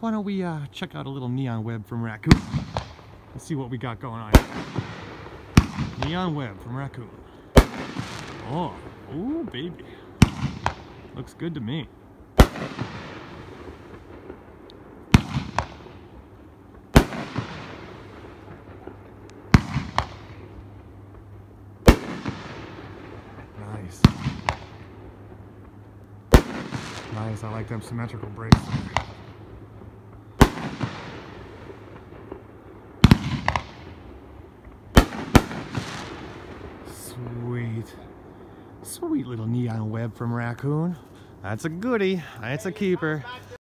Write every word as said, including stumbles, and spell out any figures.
why don't we uh, check out a little neon web from Raccoon? Let's see what we got going on. Neon web from Raccoon. Oh, ooh, baby. Looks good to me. Nice. Nice, I like them symmetrical brakes there. Sweet. Sweet little neon web from Raccoon. That's a goodie. That's a keeper.